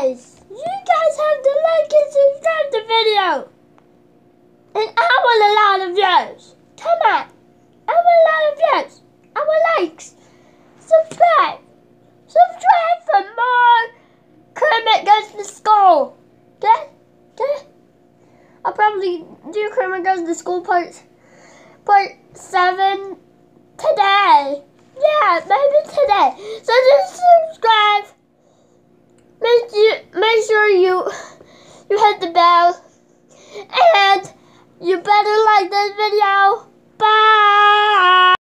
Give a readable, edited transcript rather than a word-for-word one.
guys. You guys have to like and subscribe the video. And I want a lot of views. Come on. I want a lot of views. I want likes. Subscribe. Subscribe for more Kermit Goes to School. Okay? Okay? I'll probably do Kermit Goes to School part 7 today. Yeah, maybe today. So just subscribe. Make sure you hit the bell. And you better like this video. Bye.